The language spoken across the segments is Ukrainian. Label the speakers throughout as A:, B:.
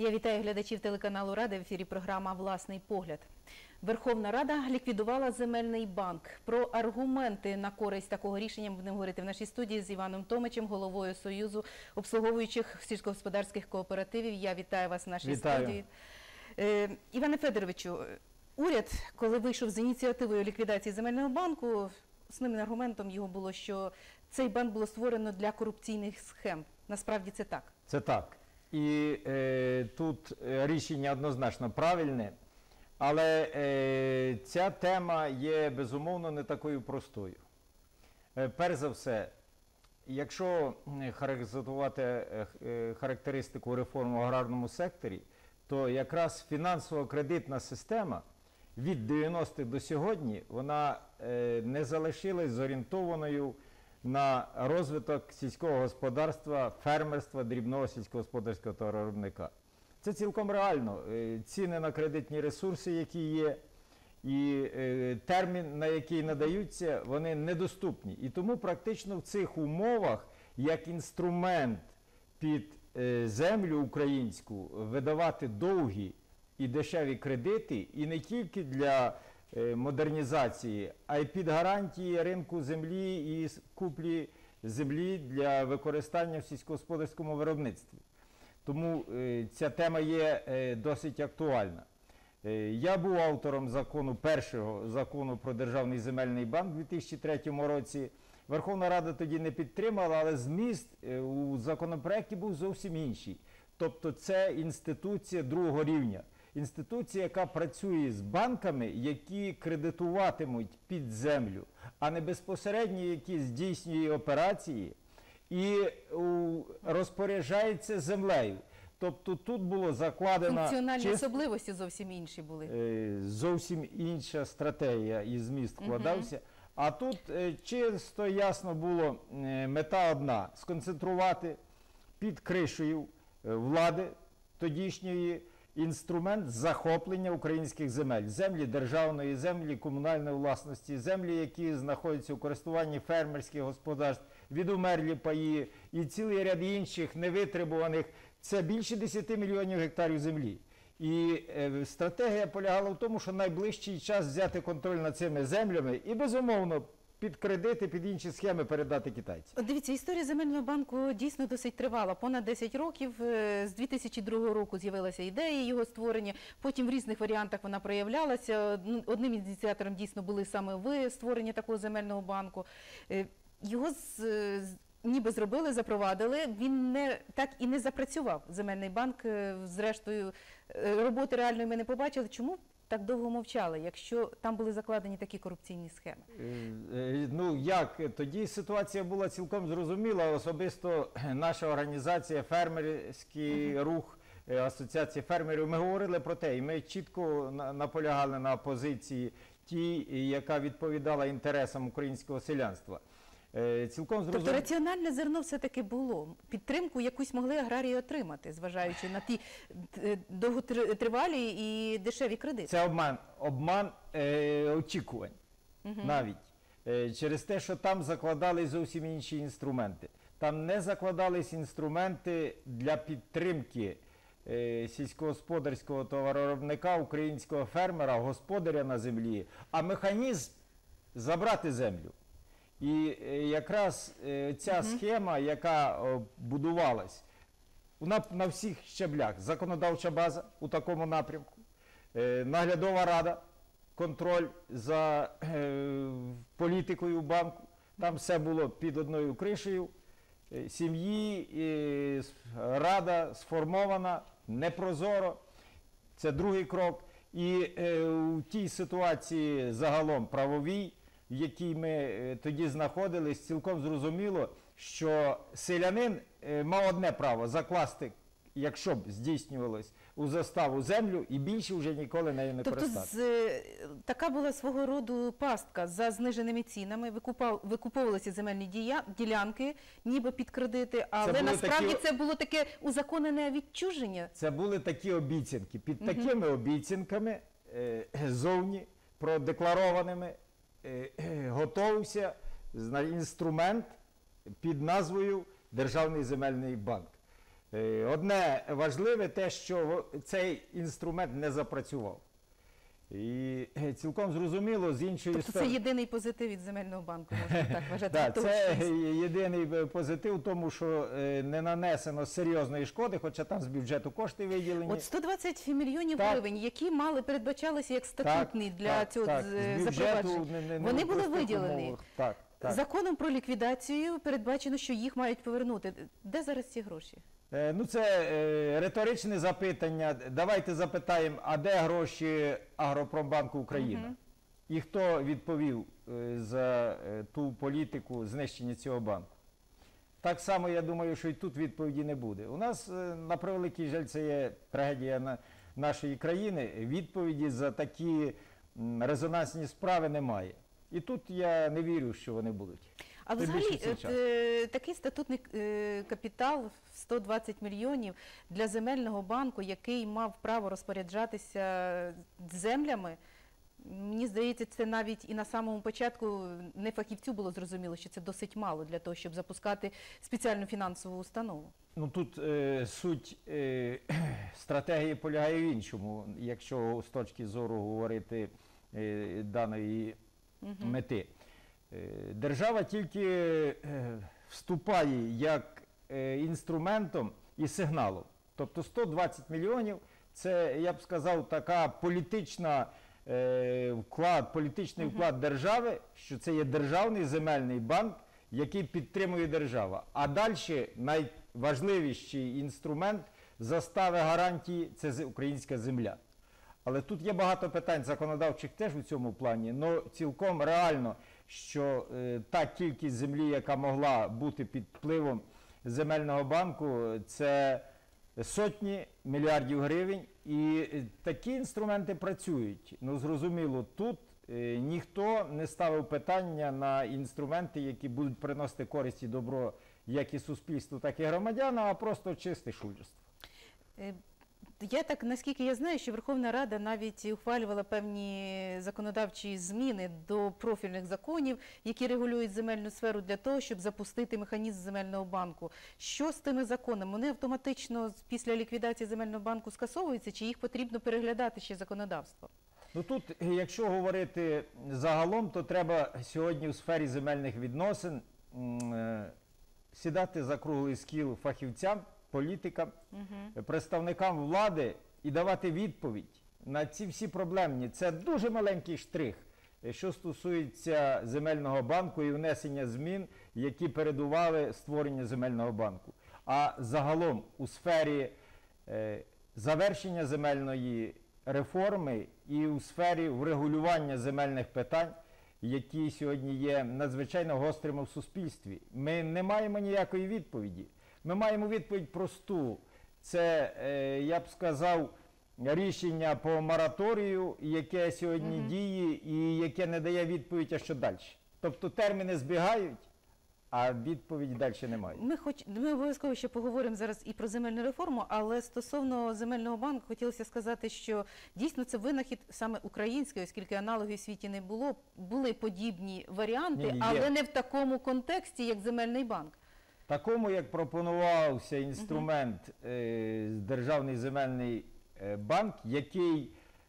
A: Я вітаю глядачів телеканалу Рада. В ефірі програма «Власний погляд». Верховна Рада ліквідувала земельний банк. Про аргументи на користь такого рішення ми будемо говорити в нашій студії з Іваном Томичем, головою Союзу обслуговуючих сільськогосподарських кооперативів. Я вітаю вас в нашій студії. Іване Федоровичу, уряд, коли вийшов з ініціативою ліквідації земельного банку, основним аргументом його було, що цей банк було створено для корупційних схем. Насправді це так?
B: Це так. І тут рішення однозначно правильне, але ця тема є, безумовно, не такою простою. Перш за все, якщо характеризувати характеристику реформ в аграрному секторі, то якраз фінансово-кредитна система від 90-х до сьогодні, вона не залишилась зорієнтованою на розвиток сільського господарства, фермерства, дрібного сільськогосподарського товаровиробника. Це цілком реально. Ціни на кредитні ресурси, які є, і термін, на який надаються, вони недоступні. І тому практично в цих умовах, як інструмент під землю українську, видавати довгі і дешеві кредити, і не тільки для модернізації, а й під гарантії ринку землі і куплі землі для використання в сільськогосподарському виробництві. Тому ця тема є досить актуальна. Я був автором закону, першого закону про Державний земельний банк у 2003 році. Верховна Рада тоді не підтримала, але зміст у законопроекті був зовсім інший. Тобто це інституція другого рівня. Інституція, яка працює з банками, які кредитуватимуть під землю, а не безпосередньо, які здійснює операції і розпоряджається землею. Тобто тут було закладено...
A: Функціональні особливості зовсім інші були.
B: Зовсім інша стратегія і зміст вкладався. А тут чисто ясно було мета одна – сконцентрувати під кришею влади тодішньої інструмент захоплення українських земель. Землі державної, землі комунальної власності, землі, які знаходяться у користуванні фермерських господарств, відумерлі паї і цілий ряд інших невитребуваних. Це більше 10 мільйонів гектарів землі. І стратегія полягала в тому, що найближчий час взяти контроль над цими землями і, безумовно, під кредити, під інші схеми передати китайцям.
A: Дивіться, історія земельного банку дійсно досить тривала. Понад 10 років. З 2002 року з'явилася ідея його створення. Потім в різних варіантах вона проявлялася. Одним із ініціаторів дійсно були саме ви, створення такого земельного банку. Його ніби зробили, запровадили. Він так і не запрацював, земельний банк. Зрештою, роботи реальної ми не побачили. Чому так довго мовчали, якщо там були закладені такі корупційні схеми?
B: Ну, як? Тоді ситуація була цілком зрозуміла. Особисто наша організація, фермерський рух, асоціація фермерів, ми говорили про те, і ми чітко наполягали на позиції тій, яка відповідала інтересам українського селянства.
A: Тобто раціональне зерно все-таки було. Підтримку якусь могли аграрії отримати, зважаючи на ті довготривалі і дешеві кредити.
B: Це обман очікувань навіть. Через те, що там закладались зовсім інші інструменти. Там не закладались інструменти для підтримки сільськогосподарського товаровиробника, українського фермера, господаря на землі, а механізм забрати землю. І якраз ця схема, яка будувалась, вона на всіх щаблях. Законодавча база у такому напрямку, наглядова рада, контроль за політикою банку, там все було під одною кришею, сім'ї, рада сформована, непрозоро, це другий крок. І в тій ситуації загалом правовій, в якій ми тоді знаходились, цілком зрозуміло, що селянин мав одне право – закласти, якщо б здійснювалось, у заставу землю і більше вже ніколи нею не користатися.
A: Тобто така була свого роду пастка. За зниженими цінами викуповувалися земельні ділянки, ніби під кредити, але насправді це було таке узаконене відчуження.
B: Це були такі обіцянки. Під такими обіцянками зовні продекларованими готовився інструмент під назвою Державний земельний банк. Одне важливе те, що цей інструмент не запрацював. І цілком зрозуміло, з іншої
A: Тобто це
B: сторони...
A: єдиний позитив від земельного банку, можна так вважати?
B: Так, це
A: точно.
B: єдиний позитив в тому, що не нанесено серйозної шкоди, хоча там з бюджету кошти виділені.
A: От 120 мільйонів
B: Так.
A: гривень, які мали передбачалися як статутні для цього
B: з бюджету
A: запровадження,
B: не
A: вони
B: в
A: були
B: простих
A: виділені.
B: умовах. Так.
A: Законом про ліквідацію передбачено, що їх мають повернути. Де зараз ці гроші?
B: Ну, це риторичне запитання. Давайте запитаємо, а де гроші Агропромбанку України? І хто відповів за ту політику знищення цього банку? Так само, я думаю, що і тут відповіді не буде. У нас, на превеликий жаль, це є трагедія нашої країни. Відповіді за такі резонансні справи немає. І тут я не вірю, що вони будуть.
A: А
B: Тим
A: взагалі
B: більше в цей час.
A: такий статутний капітал в 120 мільйонів для земельного банку, який мав право розпоряджатися землями, мені здається, це навіть і на самому початку не фахівцю було зрозуміло, що це досить мало для того, щоб запускати спеціальну фінансову установу.
B: Ну тут суть стратегії полягає в іншому, якщо з точки зору говорити даної мети. Держава тільки вступає як інструментом і сигналом. Тобто 120 мільйонів – це, я б сказав, така політичний вклад держави, що це є державний земельний банк, який підтримує держава. А далі найважливіший інструмент застави гарантії – це українська земля. Але тут є багато питань законодавчих теж у цьому плані, але цілком реально, що та кількість землі, яка могла бути під впливом земельного банку, це сотні мільярдів гривень, і такі інструменти працюють. Ну, зрозуміло, тут ніхто не ставив питання на інструменти, які будуть приносити користь і добро як і суспільству, так і громадянам, а просто чисте шулерство.
A: Я так, наскільки я знаю, що Верховна Рада навіть ухвалювала певні законодавчі зміни до профільних законів, які регулюють земельну сферу для того, щоб запустити механізм земельного банку. Що з тими законами? Вони автоматично після ліквідації земельного банку скасовуються, чи їх потрібно переглядати ще законодавство?
B: Ну тут, якщо говорити загалом, то треба сьогодні у сфері земельних відносин сідати за круглий стіл фахівцям, політикам, представникам влади і давати відповідь на ці всі проблемні. Це дуже маленький штрих, що стосується земельного банку і внесення змін, які передували створення земельного банку. А загалом у сфері завершення земельної реформи і у сфері врегулювання земельних питань, які сьогодні є надзвичайно гострими в суспільстві, ми не маємо ніякої відповіді. Ми маємо відповідь просту. Це, я б сказав, рішення по мораторію, яке сьогодні діє і яке не дає відповідь, а що далі. Тобто терміни збігають, а відповіді далі немає.
A: Ми обов'язково ще поговоримо зараз і про земельну реформу, але стосовно земельного банку хотілося сказати, що дійсно це винахід саме український, оскільки аналогів у світі не було. Були подібні варіанти, але не в такому контексті, як земельний банк.
B: Такому, як пропонувався інструмент Державний земельний банк, який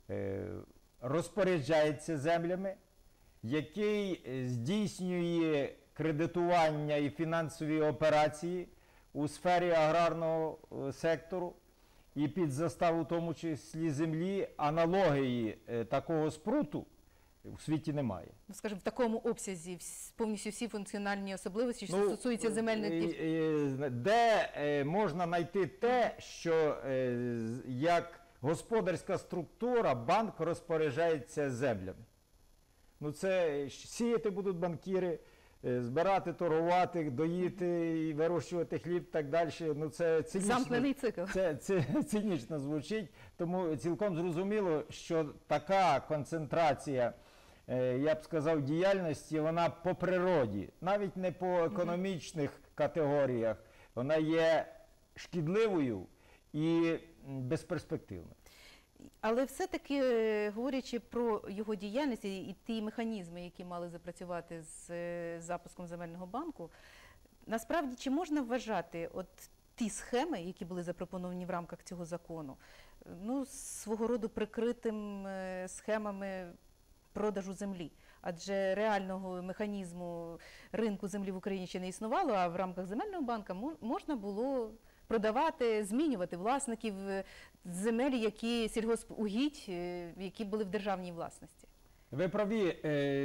B: розпоряджається землями, який здійснює кредитування і фінансові операції у сфері аграрного сектору і під заставу в тому числі землі, аналогії такого спруту у світі немає.
A: Ну, скажімо, в такому обсязі повністю всі функціональні особливості, що стосуються земельних...
B: Де можна знайти те, що як господарська структура банк розпоряджається землями? Ну це сіяти будуть банкіри, збирати, торгувати, доїти і вирощувати хліб і так далі. Ну, це цинічно,
A: замкнений цикл.
B: Це цинічно звучить, тому цілком зрозуміло, що така концентрація, я б сказав, діяльності, вона по природі, навіть не по економічних категоріях, вона є шкідливою і безперспективною.
A: Але все-таки, говорячи про його діяльність і ті механізми, які мали запрацювати з запуском земельного банку, насправді, чи можна вважати ті схеми, які були запропоновані в рамках цього закону, ну, свого роду прикритим схемами продажу землі. Адже реального механізму ринку землі в Україні ще не існувало, а в рамках земельного банку можна було продавати, змінювати власників земель, які сільгоспугідь, які були в державній власності.
B: Ви праві,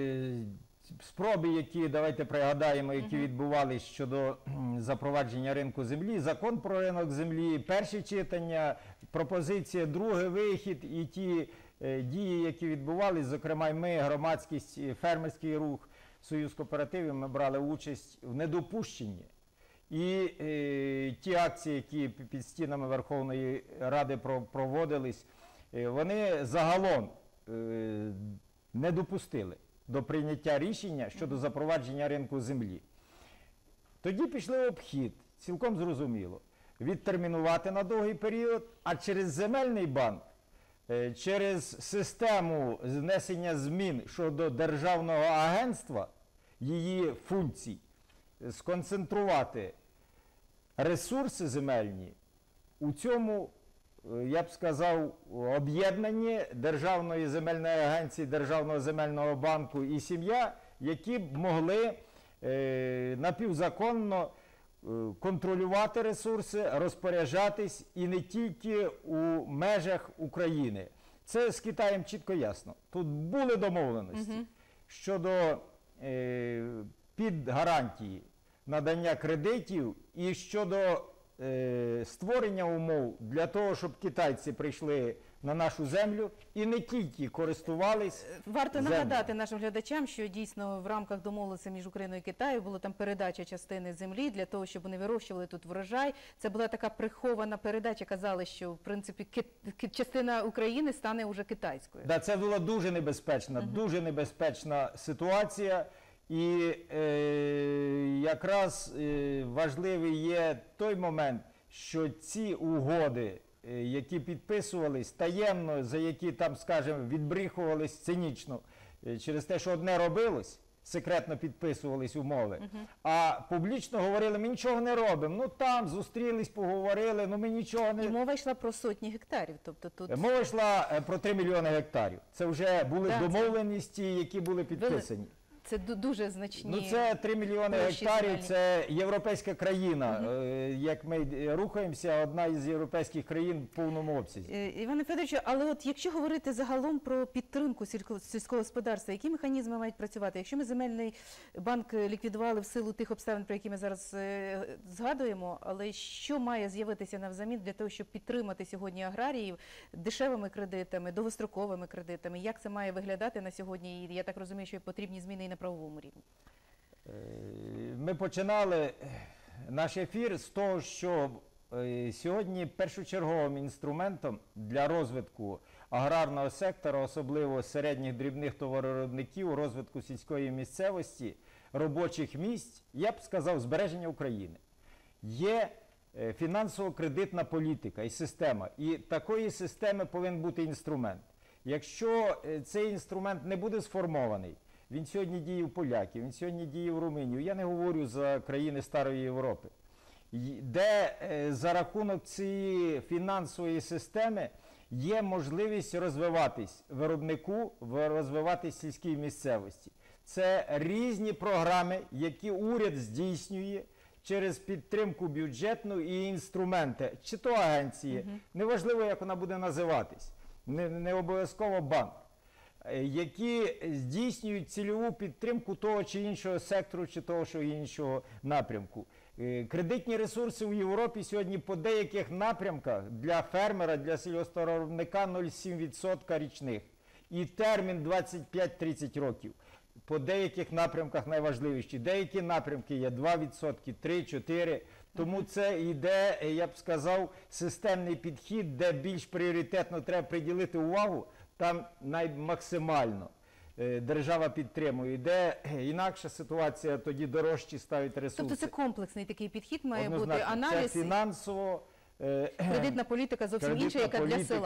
B: спроби, які, давайте пригадаємо, які відбувалися щодо запровадження ринку землі, закон про ринок землі, перше читання, пропозиція, другий вихід і ті дії, які відбувалися, зокрема і ми, громадськість, фермерський рух, Союз кооперативів, ми брали участь в недопущенні. І ті акції, які під стінами Верховної Ради проводились, вони загалом не допустили до прийняття рішення щодо запровадження ринку землі. Тоді пішли в обхід, цілком зрозуміло, відтермінувати на довгий період, а через земельний банк, через систему внесення змін щодо державного агентства, її функцій, сконцентрувати ресурси земельні у цьому, я б сказав, об'єднанні Державної земельної агенції, Державного земельного банку і сім'я, які б могли напівзаконно контролювати ресурси, розпоряджатись і не тільки у межах України. Це з Китаєм чітко ясно. Тут були домовленості щодо під гарантії надання кредитів і щодо створення умов для того, щоб китайці прийшли на нашу землю і не тільки користувались
A: Варто
B: землею.
A: нагадати нашим глядачам, що дійсно в рамках домовленості між Україною і Китаєм була там передача частини землі для того, щоб вони вирощували тут врожай. Це була така прихована передача, казали, що в принципі частина України стане уже китайською.
B: Да, це була дуже небезпечна ситуація. І якраз важливий є той момент, що ці угоди, які підписувались таємно, за які там, скажімо, відбріхувались цинічно, через те, що одне робилось, секретно підписувались умови, а публічно говорили, ми нічого не робимо, ну там зустрілись, поговорили, ну ми нічого не...
A: І мова йшла про сотні гектарів. Тобто тут...
B: Мова йшла про 3 мільйони гектарів. Це вже були домовленості, які були підписані.
A: Це дуже значні.
B: Ну, це 3 мільйони гектарів, це європейська країна. Як ми рухаємося, одна із європейських країн в повному обсязі.
A: Іване Федоровичу, але от якщо говорити загалом про підтримку сільського господарства, які механізми мають працювати? Якщо ми земельний банк ліквідували в силу тих обставин, про які ми зараз згадуємо, але що має з'явитися навзамін для того, щоб підтримати сьогодні аграріїв дешевими кредитами, довгостроковими кредитами? Як це має виглядати на сьогодні? І я так розумію, що потрібні зміни і на правовому рівні.
B: Ми починали наш ефір з того, що сьогодні першочерговим інструментом для розвитку аграрного сектора, особливо середніх дрібних товаровиробників, розвитку сільської місцевості, робочих місць, я б сказав, збереження України, є фінансово-кредитна політика і система. І такої системи повинен бути інструмент. Якщо цей інструмент не буде сформований, він сьогодні діє в поляків, він сьогодні діє в румунів. Я не говорю за країни Старої Європи, де за рахунок цієї фінансової системи є можливість розвиватись виробнику, розвиватись сільській місцевості. Це різні програми, які уряд здійснює через підтримку бюджетну і інструменти, чи то агенції, неважливо, як вона буде називатись, не обов'язково банк, які здійснюють цільову підтримку того чи іншого сектору, чи того чи іншого напрямку. Кредитні ресурси у Європі сьогодні по деяких напрямках для фермера, для сільгоспвиробника 0,7% річних. І термін 25-30 років. По деяких напрямках найважливіші. Деякі напрямки є 2%, 3-4%. Тому це йде, я б сказав, системний підхід, де більш пріоритетно треба приділити увагу. Там максимально держава підтримує, де інакша ситуація, тоді дорожчі ставить ресурси.
A: Тобто це комплексний такий підхід має бути,
B: Однозначно.
A: аналіз,
B: це фінансово,
A: кредитна політика зовсім інша, яка для села.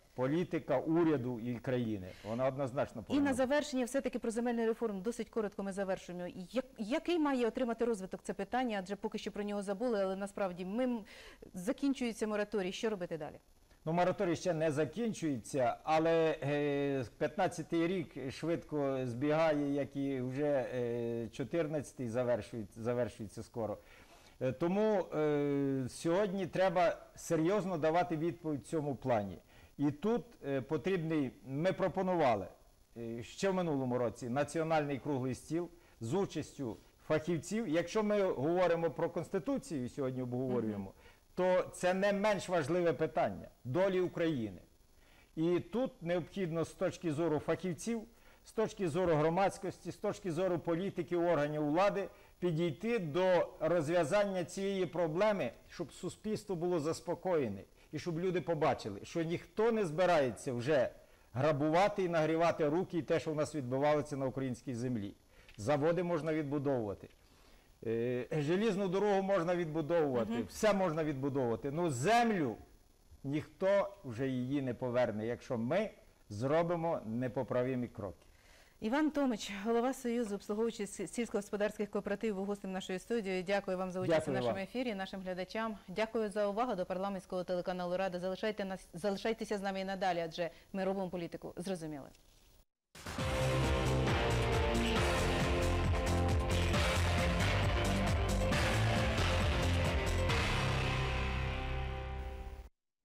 B: політика уряду і країни. Вона однозначно
A: І
B: повинна
A: на
B: бути.
A: завершення все-таки про земельну реформу, досить коротко ми завершуємо. Який має отримати розвиток це питання, адже поки що про нього забули, але насправді закінчується мораторій, що робити далі?
B: Ну, мораторій ще не закінчується, але 15-й рік швидко збігає, як і вже 14-й завершується скоро. Тому сьогодні треба серйозно давати відповідь в цьому плані. І тут ми пропонували ще в минулому році національний круглий стіл з участю фахівців. Якщо ми говоримо про Конституцію, сьогодні обговорюємо, то це не менш важливе питання долі України. І тут необхідно з точки зору фахівців, з точки зору громадськості, з точки зору політики, органів влади підійти до розв'язання цієї проблеми, щоб суспільство було заспокоєне і щоб люди побачили, що ніхто не збирається вже грабувати і нагрівати руки і те, що в нас відбувалося на українській землі. Заводи можна відбудовувати. Желізну дорогу можна відбудовувати, все можна відбудовувати. Ну, землю ніхто вже її не поверне, якщо ми зробимо непоправимі кроки.
A: Іван Томич, голова Союзу обслуговуючих сільськогосподарських кооперативів, був гостем нашої студії. Дякую вам за участь
B: Дякую
A: у нашому
B: вам.
A: ефірі, нашим глядачам. Дякую за увагу до парламентського телеканалу «Рада». Залишайтеся з нами і надалі, адже ми робимо політику зрозуміло.